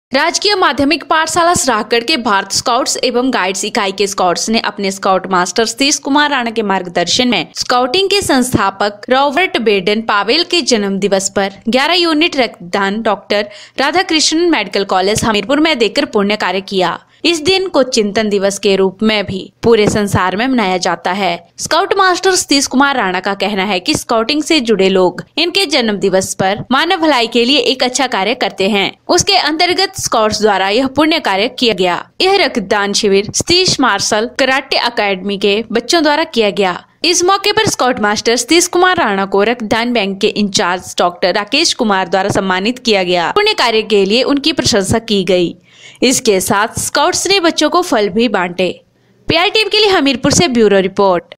राजकीय माध्यमिक पाठशाला सराहगढ़ के भारत स्काउट्स एवं गाइड्स इकाई के स्काउट्स ने अपने स्काउट मास्टर सतीश कुमार राणा के मार्गदर्शन में स्काउटिंग के संस्थापक रॉबर्ट बेडन पावेल के जन्म दिवस पर 11 यूनिट रक्तदान doctor Radhakrishnan medical college Hamirpur में देकर पुण्य कार्य किया। इस दिन को चिंतन दिवस के रूप में भी पूरे संसार में मनाया जाता है। स्काउट मास्टर सतीश कुमार राणा का कहना है कि स्काउटिंग से जुड़े लोग इनके जन्म दिवस पर मानव भलाई के लिए एक अच्छा कार्य करते हैं। उसके अंतर्गत स्काउट्स द्वारा यह पुण्य कार्य किया गया। यह रक्तदान शिविर सतीश मार्शल कराटे अकेडमी के बच्चों द्वारा किया गया। इस मौके पर स्काउट मास्टर सतीश कुमार राणा को रक्तदान बैंक के इंचार्ज डॉक्टर राकेश कुमार द्वारा सम्मानित किया गया। पुण्य कार्य के लिए उनकी प्रशंसा की गई। इसके साथ स्काउट्स ने बच्चों को फल भी बांटे। पीआई टीवी के लिए हमीरपुर से ब्यूरो रिपोर्ट।